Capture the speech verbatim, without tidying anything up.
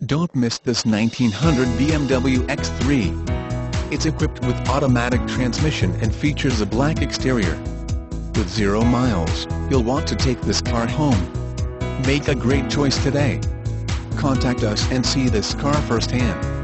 Don't miss this nineteen hundred B M W X three. It's equipped with automatic transmission and features a black exterior. With zero miles, you'll want to take this car home. Make a great choice today. Contact us and see this car firsthand.